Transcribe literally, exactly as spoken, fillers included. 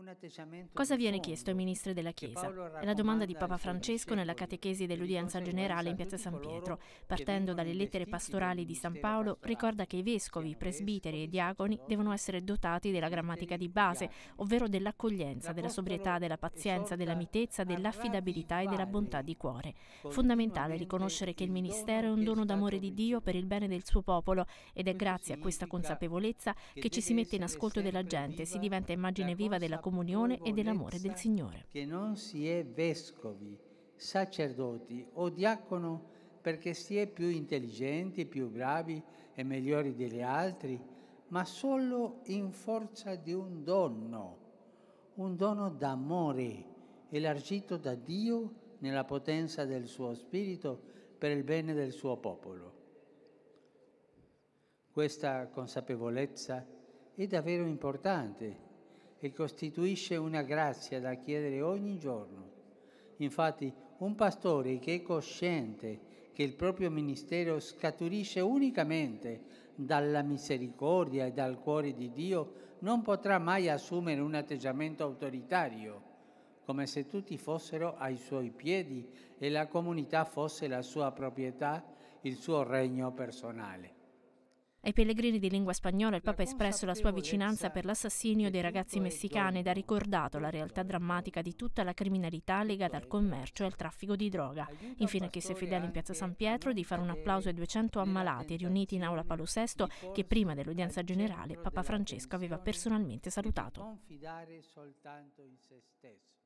Cosa viene chiesto ai ministri della Chiesa? È la domanda di Papa Francesco nella catechesi dell'udienza generale in piazza San Pietro. Partendo dalle lettere pastorali di San Paolo, ricorda che i vescovi, presbiteri e diaconi devono essere dotati della grammatica di base, ovvero dell'accoglienza, della sobrietà, della pazienza, della mitezza, dell'affidabilità e della bontà di cuore. Fondamentale riconoscere che il ministero è un dono d'amore di Dio per il bene del suo popolo ed è grazie a questa consapevolezza che ci si mette in ascolto della gente, si diventa immagine viva della comunione e dell'amore del Signore. Che non si è vescovi, sacerdoti o diacono perché si è più intelligenti, più bravi e migliori degli altri, ma solo in forza di un dono, un dono d'amore elargito da Dio nella potenza del suo Spirito per il bene del suo popolo. Questa consapevolezza è davvero importante e costituisce una grazia da chiedere ogni giorno. Infatti, un pastore che è cosciente che il proprio ministero scaturisce unicamente dalla misericordia e dal cuore di Dio non potrà mai assumere un atteggiamento autoritario, come se tutti fossero ai suoi piedi e la comunità fosse la sua proprietà, il suo regno personale. Ai pellegrini di lingua spagnola il Papa ha espresso la sua vicinanza per l'assassinio dei ragazzi messicani ed ha ricordato la realtà drammatica di tutta la criminalità legata al commercio e al traffico di droga. Infine ha chiesto ai fedeli in piazza San Pietro di fare un applauso ai duecento ammalati riuniti in aula Paolo sesto che prima dell'udienza generale Papa Francesco aveva personalmente salutato. Non confidare soltanto in se stesso.